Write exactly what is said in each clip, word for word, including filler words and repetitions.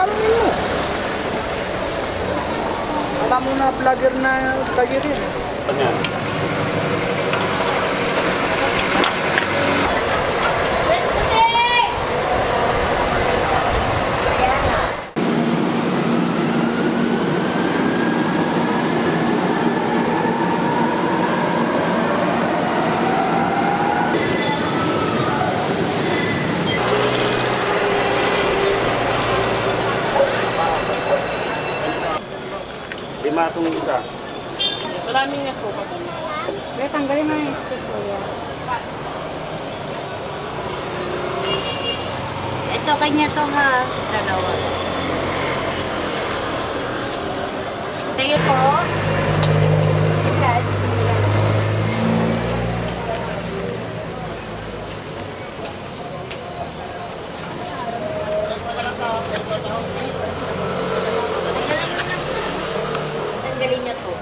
tanongin mo. Alam mo na vlogger na vlogger yun. Ano? Lima itong isa. Maraming na po. Kaya tanggalin mo yung stick ko yan. Ito, kanya to ha. Dalawa. Sa'yo po. Ilan? Tanggalin niyo to.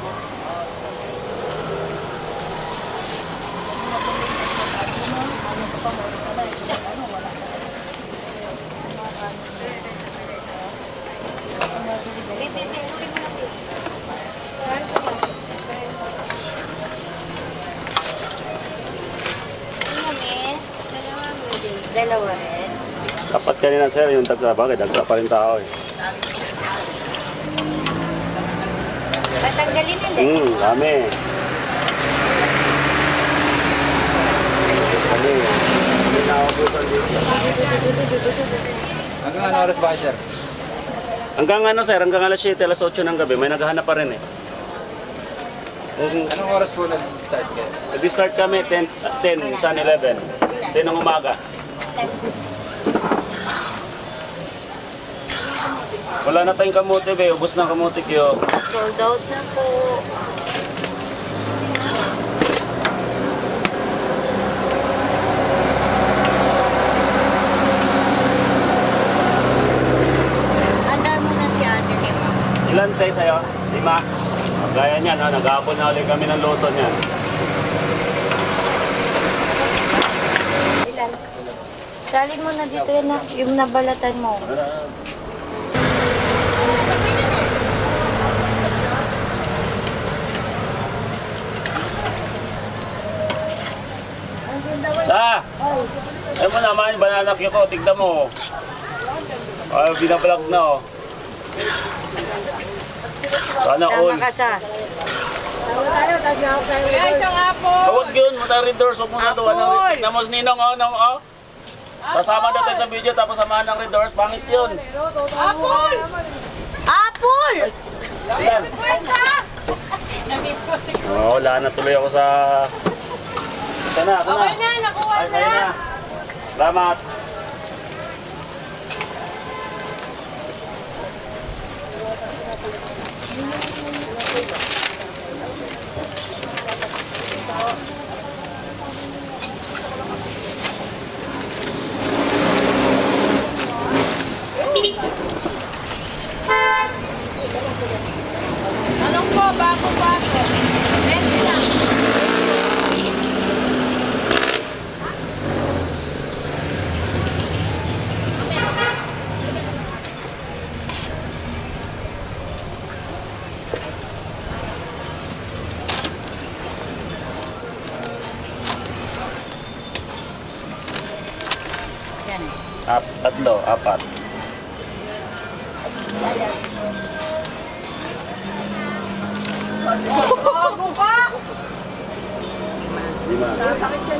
Dalawa rin. Kapat kanina sir, yung dagsa. Bakit? Dagsa pa rin tao eh. Patanggalin nila. Hmm, dami. Dami. Hindi na ako busan dito. Hanggang ano oras ba, sir? Hanggang ano sir, hanggang alas siyete, alas otso ng gabi, may naghahanap pa rin eh. Anong oras po nag-start kayo? Nag-start kami ten, ten, san eleven. ten ng umaga. Wala na tayong kamote be, ubos ng kamote kyo. Sold out na po. Handa mo na si ate, lima. Ilan tayo sa'yo? Lima? Gaya niyan, ha? Nag-aapon na ulit kami ng luto niyan. Ilan? Salin mo na dito yan na, yung nabalatan mo. Ah! Ay mo naman, banana cue ko, tignan mo. Ay, binablog na oh. Sana all. Tama ka sa. Kaya isang apple. Huwag yun, matarin doors, huwag mo na doon. Tignan mo, ninong oh, nong oh. Sasama na tayo sa video, tapos samahan ng red doors, pangit yun. Apple! Apple! Yan. Namiss ko si Oh, wala na tuloy ako sa... Ito na, ito na. Okay na, nakuha Ay, kaya na. Salamat. Anong po? Bako pa ako. twenty lang. Yan. Ap, tatlo, apat. Bago pa! Lima. Sakit yan.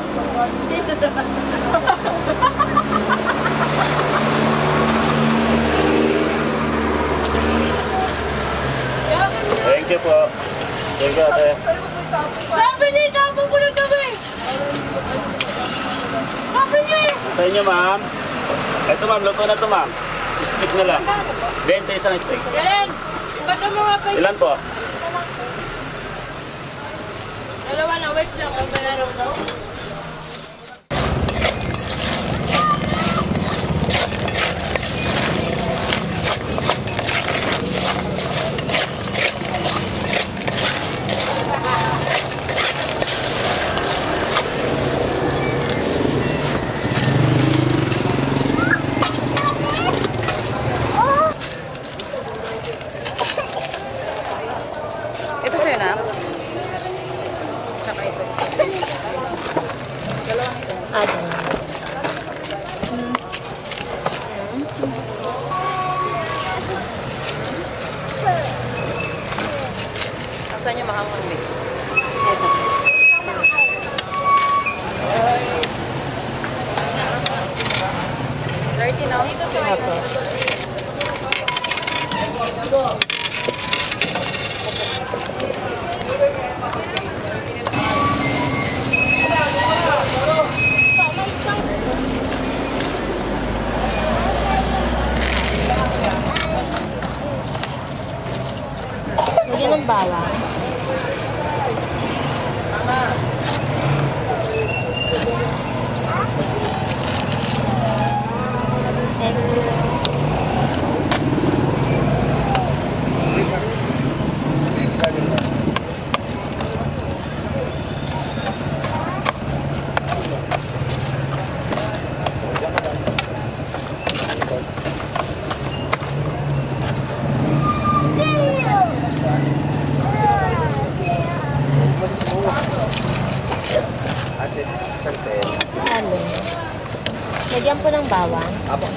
Thank you po. Thank you, ate. Sabi niya, tapong ko na gabi. Sabi niya eh. Sa inyo, ma'am. Ito, ma'am. Luto na ito, ma'am. Stick na lang. twenty isang stick. Yan. Ba't mo nga pa? Ilan po? Dalawa na, wait lang. Ang malaraw daw. Ah, dyan. Saan niya mahangang eh? Ito. thirty na. Opo. Lagyan ng bawang. Ano? Lagyan po ng bawang. Apo.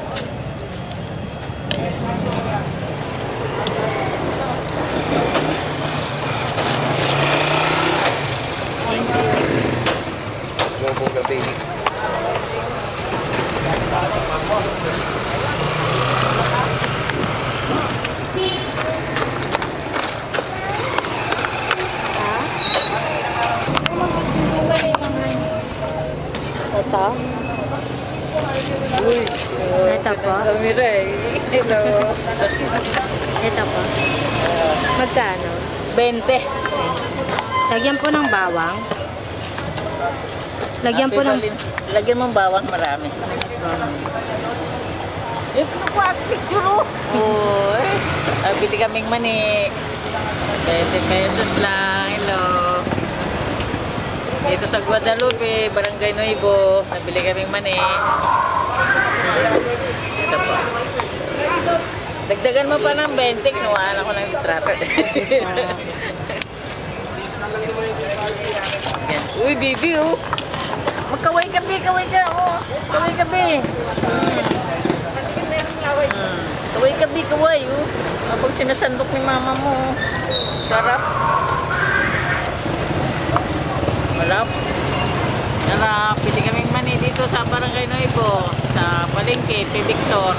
Globo gabi. Ito. Uy. Ito po. Kamira eh. Hello. Ito po. Magkano? twenty. Lagyan po ng bawang. Lagyan po ng... Lagyan mo ng bawang marami. Eh, naku, at picture oh. Uy. Ah, bili kaming mani. twenty pesos lang. Hello. Dito sa Guadalupe, Barangay Nuevo. Nabili kaming mani. Ito po. Dagdagan mo pa ng twenty. Kinuhaan ako ng trapo. Uy, baby oh. Magkaway kabi, kaway ka oh. Kaway kabi. Hmm. Kaway kabi, kaway oh. Habang sinasandok ni mama mo. Sarap. Malap. Sarap. Pili kaming mani dito sa Barangay Nuevo. Sa Palengke, P. Victor.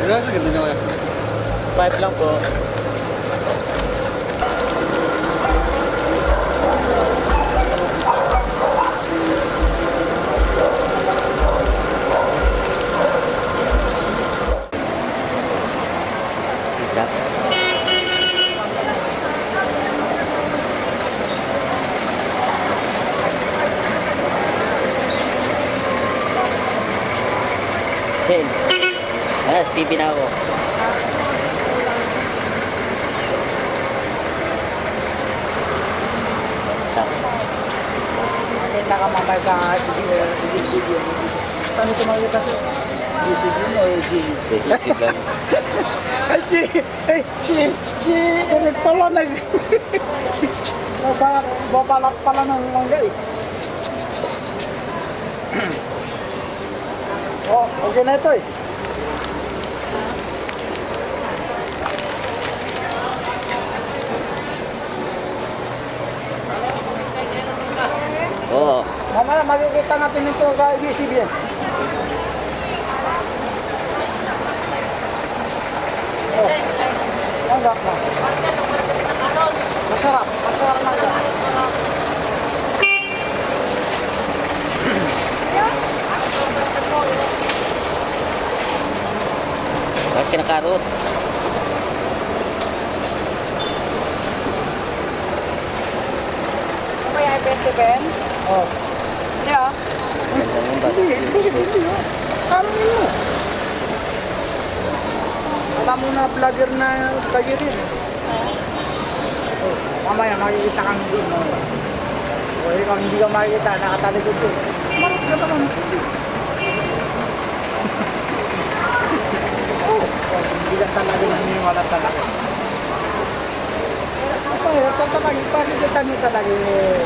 Wala sa ganda niya. Five lang po. Sen. Alas, pipi na ako. Tak. Nakita ka mamaya sa G C B. Saan ito makikita ko? G C B mo o G C B? Ay, G! Ay, G! G! Eric pala nag... Babalak pala ng mangga eh. Oh, okay na ito eh. Oo. Mamaya makikita natin ito sa G C B. Oh. Anggap na. Masarap. Masarap na ito. Bakit kinakarot? May I P S Ben? Oh. Yeah. Hindi, hindi, hindi. Oh. Alam mo. Alam mo na vlogger na vlogger yun. Oh, mamaya makikita kang hindi mo. O ikaw hindi ka makikita, nakatalikod ko. Marap na naman. Oh, hindi ka talaga naniniwala talaga. Apa ya, tatapag ipakikita niyo talaga eh.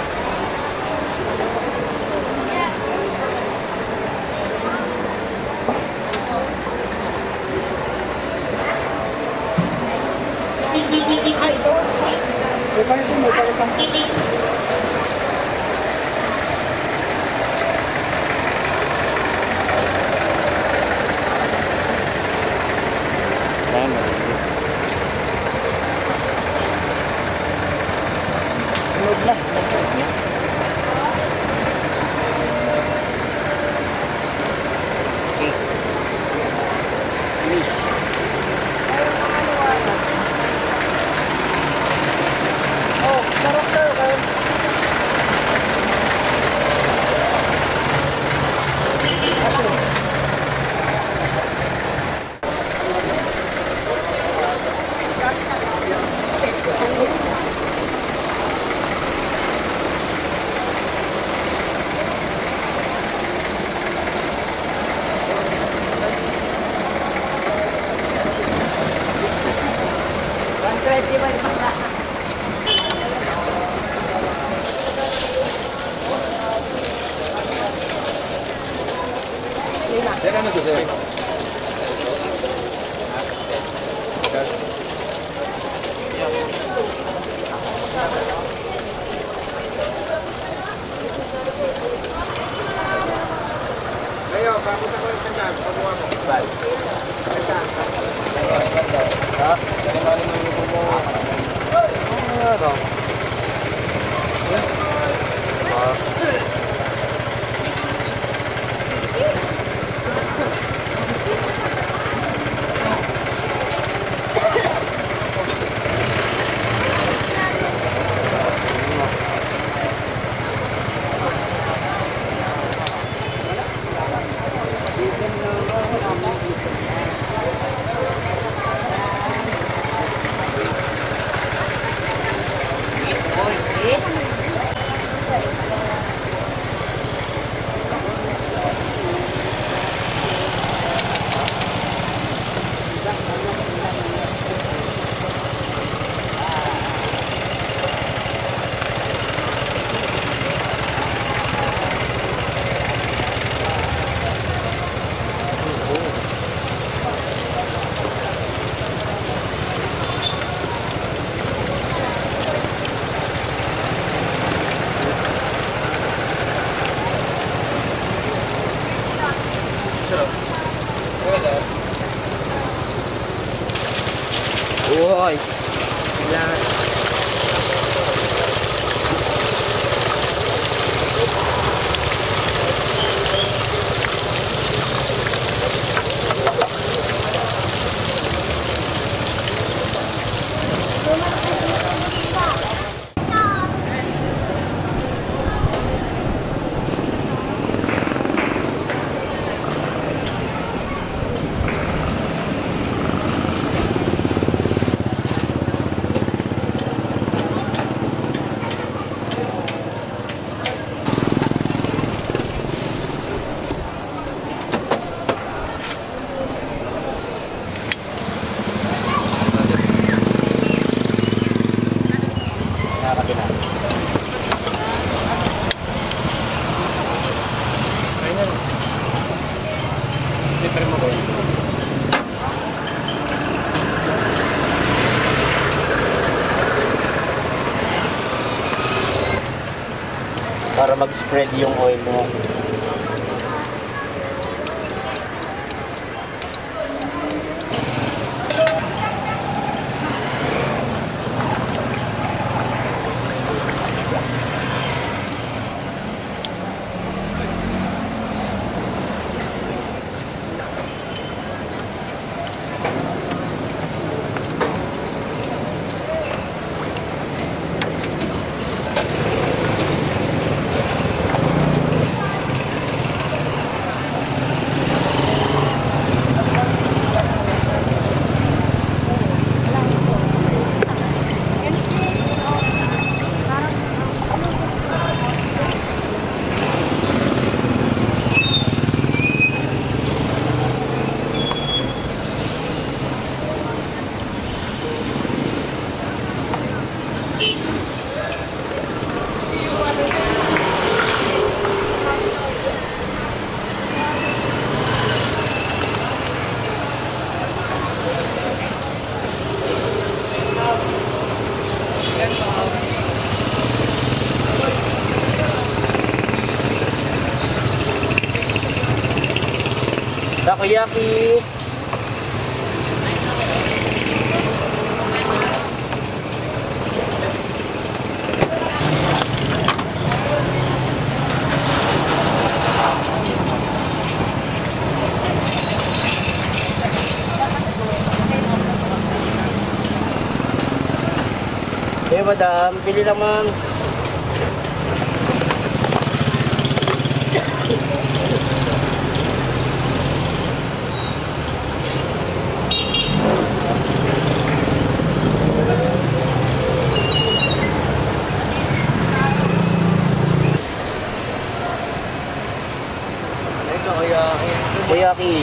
Eh, palitin mo, palitan mo. Tama. Sunod na. Okay. Finish. Oh, sarap tayo kayo. Kasi, Yan ano to, sir? Ayo, papunta ko yung sandal. Pagawa mo. Saan? Ha? Kalimanin mo yung mo. Ano ba? Ah. Uy. Kailangan. Para mag-spread yung oil mo. Takoyaki. Eh, madam, pili lang, ma'am. Takoyaki.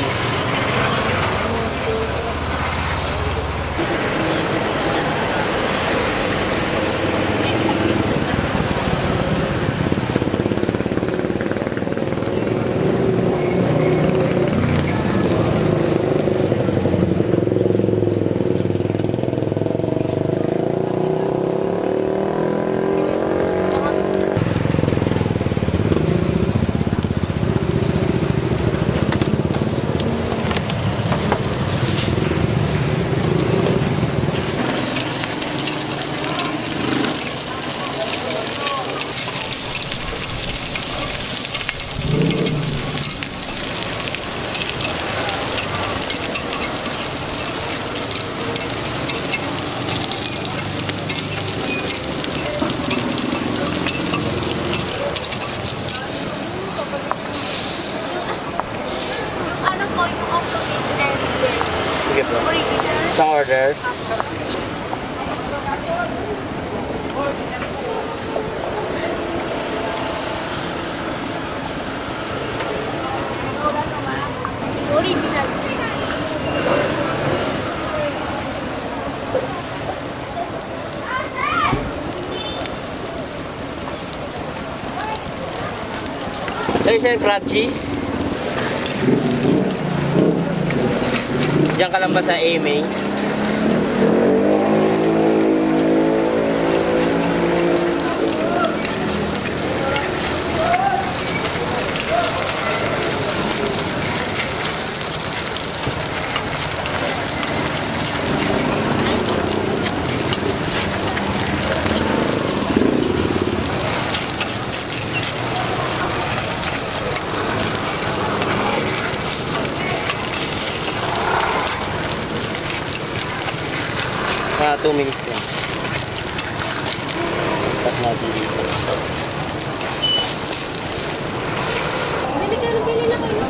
Sige po. Isang order. Original. So, isang crab cheese. Diyan ka lang ba sa A M A? two minutes yan. Start natin dito. Bili ka na, bili na kayo.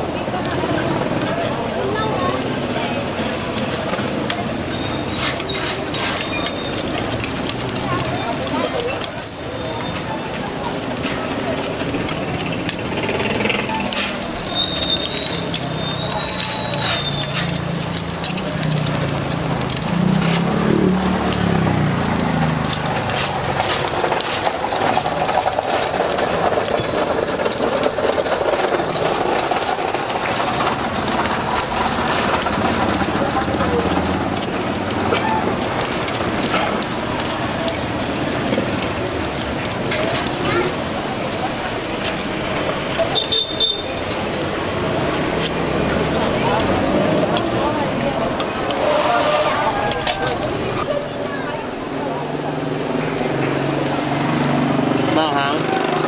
Manghang.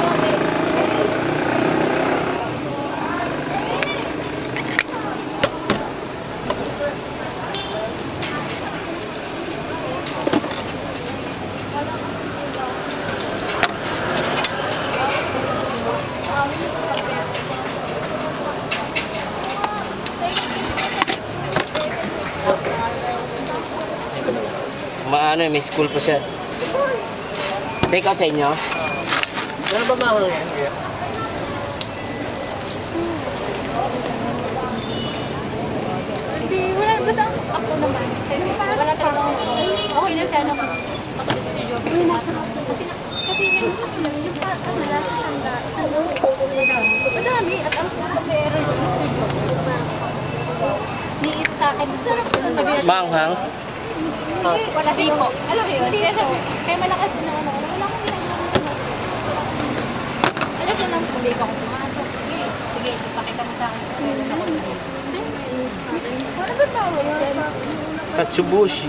Maano, may school pa siya. Take out sa inyo. Ano ba mahal yan? Hindi, wala. Basta ako naman. Kasi wala talagang okay na sana ako. Katulad ko si Joby. Kasi na, kasi na, yung pa, ano, last tanda, ano, madami. At ang meron yung niit sa akin. Sabi na, Manghang. hindi, wala din po. Alam mo yun, hindi kasi, kaya malakas din ang ano, wala akong ginagawa. Alam siya nang puli ko kung pumasok. Sige, sige, ipakita mo sa akin. Meron ako dito. Ano ba tawag yan? Katsubushi.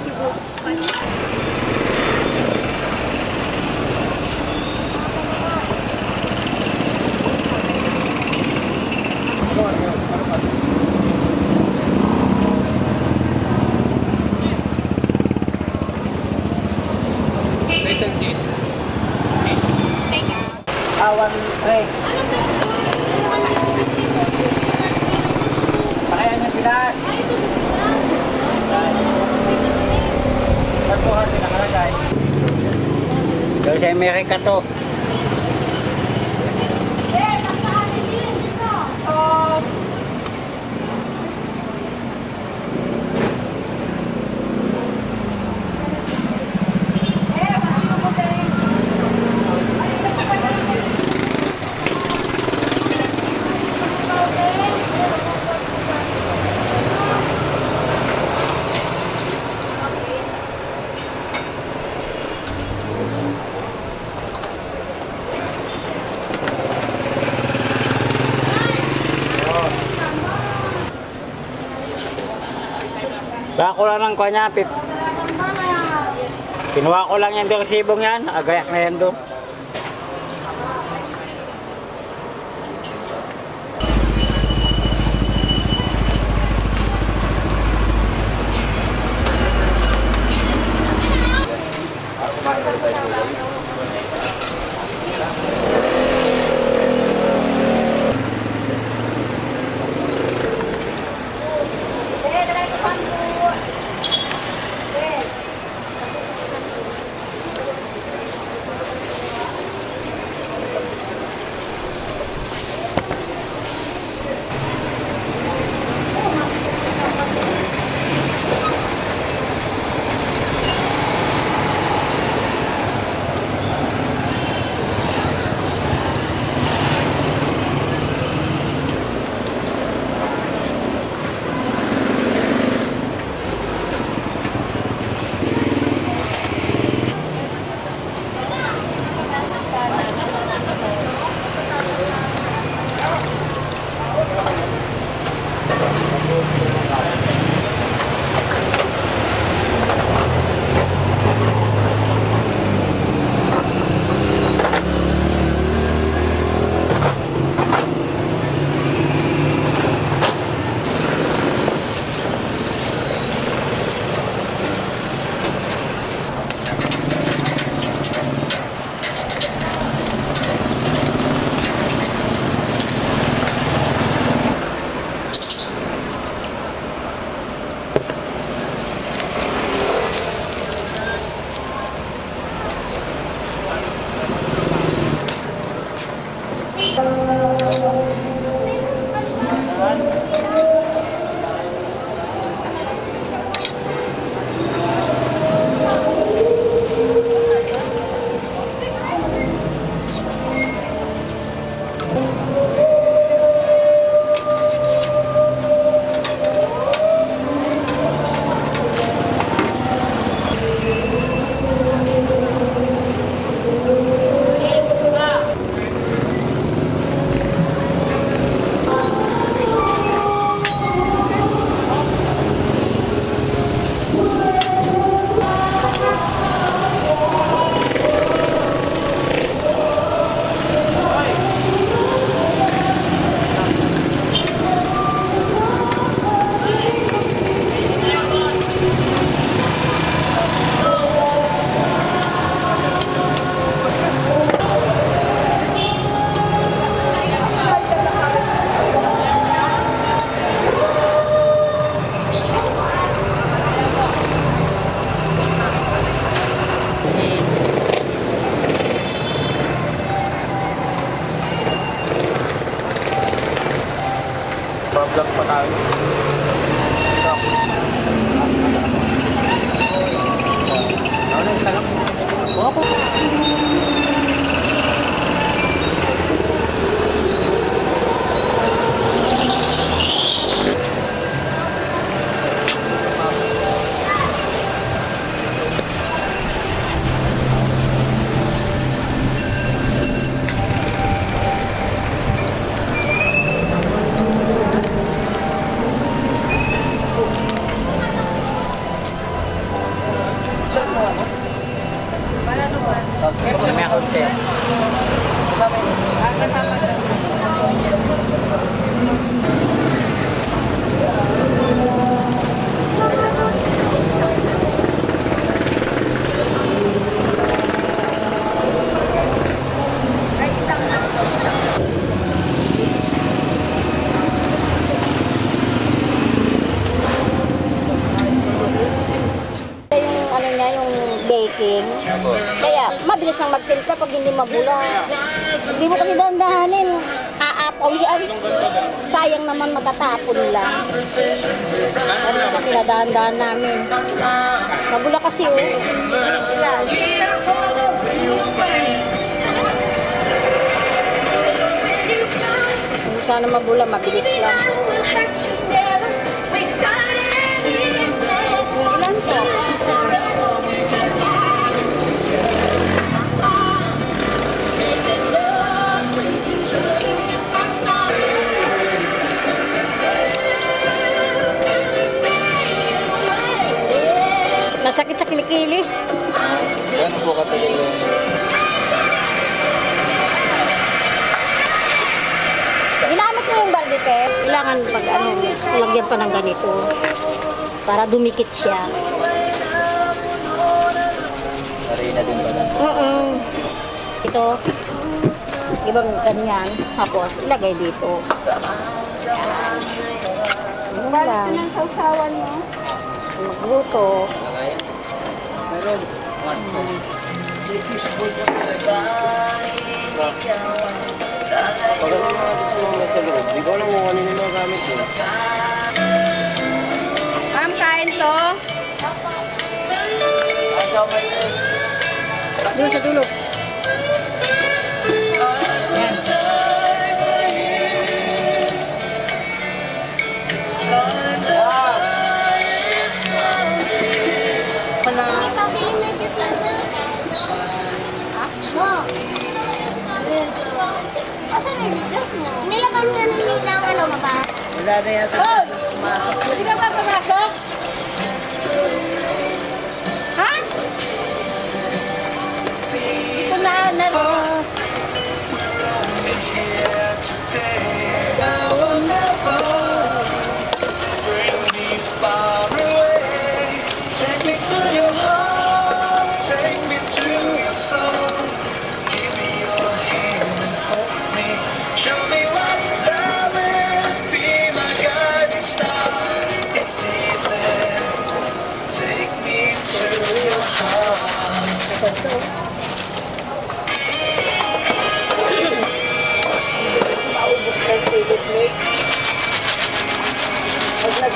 Thank you. Awan, Ray. Pakayan ng pilas. Patuhan din nakalagay. Dahil sa Amerika to. Baka ko lang ng kanya, Pip. Kinuha ko lang yan doon sibong yan. Agayak na yan doon. Pa-vlog pa tayo. Ano yung salak? Opo. May konti. Yung ano niya, yung baking. Kaya mabilis nang magtimpla pag hindi mabula. Hindi mo kasi dandahanin. Aapaw yan. Sayang naman matatapon lang. Ano sa pinadahan-dahan namin. Mabula kasi oh. Hindi sana mabula, mabilis lang. Ilan to? Nasakit sa kilikili. Ano po katagal yung... Ginamit mo yung barbite. Kailangan pag ano, lagyan pa ng ganito. Para dumikit siya. Harina din pala. Mm-mm. Ito. Iba ganyan. Tapos ilagay dito. Ano lang. Ang sausawan mo. Magluto. Meron. Pag ano mga gusto mo nasa loob, di ko alam kung ano yung mga gamit mo. Ma'am, kain to. Doon sa dulo. Nilaban nga nila ang ano, mapa? Wala na yata. Oh! Hindi ka pa pumasok? Ha? Ito na, na.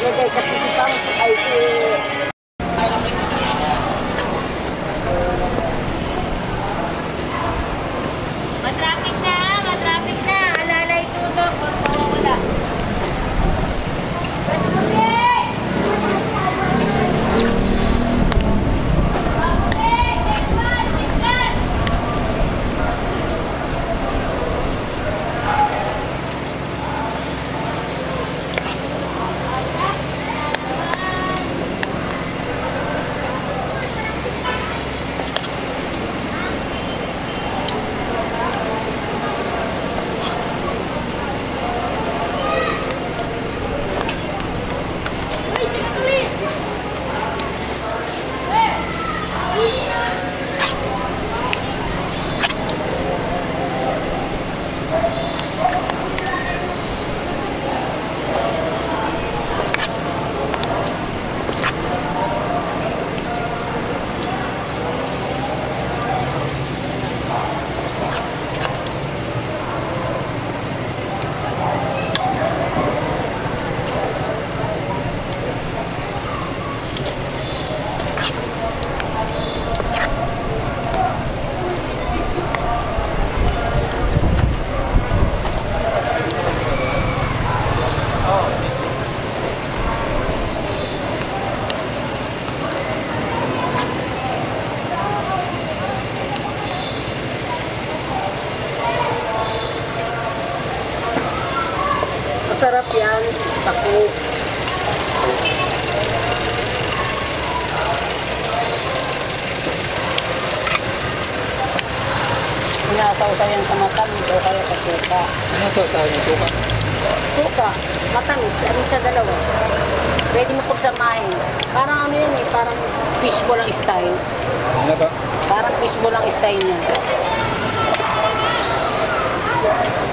Nagay kasi si Sam, ay si... Matraffic na, matraffic na. Alalay tutok, huwag mawawala. Let's go, okay! Okay, next one, next one. Masarap yan, sako. Sinasawsaw yan sa matamis o kaya sa suka. Ano sausaw niya? Suka? Suka, matamis, ano sa dalawa. Pwede mo pagsamahin. Parang ano yan eh, parang fishball ang style. Ano ba? Parang fishball ang style niya.